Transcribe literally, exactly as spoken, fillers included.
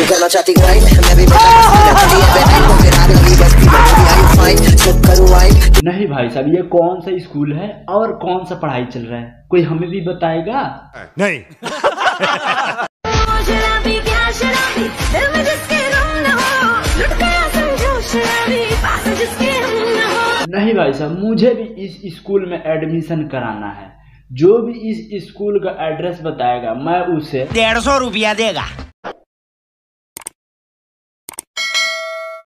करना चाहती ग्राइंड मैं भी नहीं भाई साहब, ये कौन सा स्कूल है और कौन सा पढ़ाई चल रहा है, कोई हमें भी बताएगा? नहीं। नहीं भाई साहब, मुझे भी इस स्कूल में एडमिशन कराना है। जो भी इस स्कूल का एड्रेस बताएगा मैं उसे डेढ़ सौ रुपया देगा।